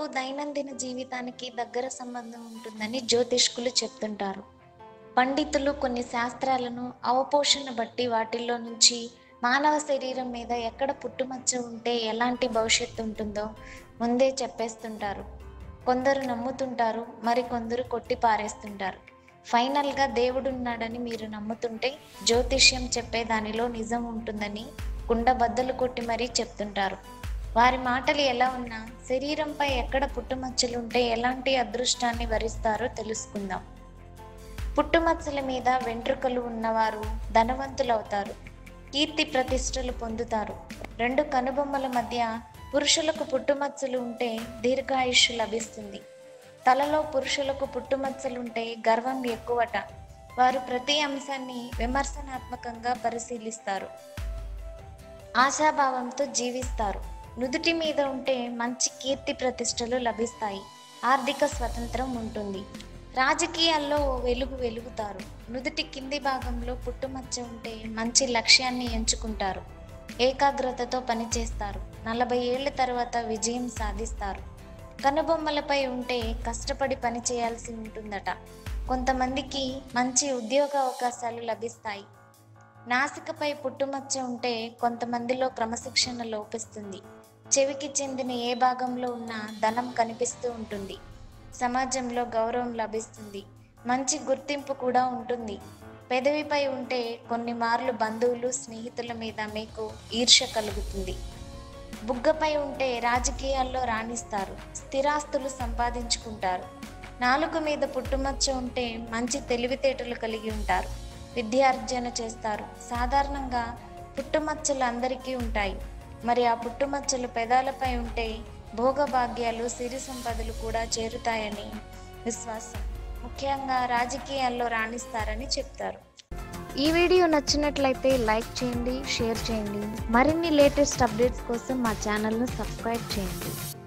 దైనందిన జీవితానికి దగ్గర సంబంధం ఉంటుందని జ్యోతిష్కులు చెప్తుంటారు. పండితులు కొన్ని శాస్త్రాలను అవపోషణ బట్టి వాటిల్లో నుంచి మానవ శరీరం మీద ఎక్కడ పుట్టుమచ్చ ఉంటే ఎలాంటి భవిష్యత్తు ఉంటుందో ముందే చెప్పేస్తుంటారు. కొందరు నమ్ముతుంటారు, మరికొందరు కొట్టి పారేస్తుంటారు. ఫైనల్గా దేవుడున్నాడని మీరు నమ్ముతుంటే జ్యోతిష్యం చెప్పే దానిలో నిజం ఉంటుందని కుండబద్దలు కొట్టి మరీ చెప్తుంటారు. వారి మాటలు ఎలా ఉన్నా శరీరంపై ఎక్కడ పుట్టుమచ్చలుంటే ఎలాంటి అదృష్టాన్ని వరిస్తారో తెలుసుకుందాం. పుట్టుమచ్చల మీద వెంట్రుకలు ఉన్నవారు ధనవంతులవుతారు, కీర్తి ప్రతిష్టలు పొందుతారు. 2 కనుబొమ్మల మధ్య పురుషులకు పుట్టుమచ్చలు ఉంటే దీర్ఘాయుష్షు లభిస్తుంది. తలలో పురుషులకు పుట్టుమచ్చలుంటే గర్వం ఎక్కువట. వారు ప్రతి అంశాన్ని విమర్శనాత్మకంగా పరిశీలిస్తారు, ఆశాభావంతో జీవిస్తారు. నుదుటి మీద ఉంటే మంచి కీర్తి ప్రతిష్టలు లభిస్తాయి, ఆర్థిక స్వతంత్రం ఉంటుంది. రాజకీయాల్లో వెలుగుతారు. నుదుటి కింది భాగంలో పుట్టుమచ్చ ఉంటే మంచి లక్ష్యాన్ని ఎంచుకుంటారు, ఏకాగ్రతతో పనిచేస్తారు. 40 ఏళ్ల తర్వాత విజయం సాధిస్తారు. కనుబొమ్మలపై ఉంటే కష్టపడి పని చేయాల్సి ఉంటుందట. కొంతమందికి మంచి ఉద్యోగ అవకాశాలు లభిస్తాయి. నాసికపై పుట్టుమచ్చ ఉంటే కొంతమందిలో క్రమశిక్షణ లోపిస్తుంది. చెవికి చెందిన ఏ భాగంలో ఉన్నా ధనం కనిపిస్తూ ఉంటుంది. సమాజంలో గౌరవం లభిస్తుంది, మంచి గుర్తింపు కూడా ఉంటుంది. పెదవిపై ఉంటే కొన్ని మార్లు బంధువులు, స్నేహితుల మీద మీకు ఈర్ష్య కలుగుతుంది. బుగ్గపై ఉంటే రాజకీయాల్లో రాణిస్తారు, స్థిరాస్తులు సంపాదించుకుంటారు. నాలుక మీద పుట్టుమచ్చ ఉంటే మంచి తెలివితేటలు కలిగి ఉంటారు, విద్యార్జన చేస్తారు. సాధారణంగా పుట్టుమచ్చలు అందరికీ ఉంటాయి. మరి ఆ పుట్టుమచ్చలు పెదాలపై ఉంటే భోగభాగ్యాలు, సిరి సంపదలు కూడా చేరుతాయని విశ్వాసం. ముఖ్యంగా రాజకీయాల్లో రాణిస్తారని చెప్తారు. ఈ వీడియో నచ్చినట్లయితే లైక్ చేయండి, షేర్ చేయండి. మరిన్ని లేటెస్ట్ అప్డేట్స్ కోసం మా ఛానల్ను సబ్స్క్రైబ్ చేయండి.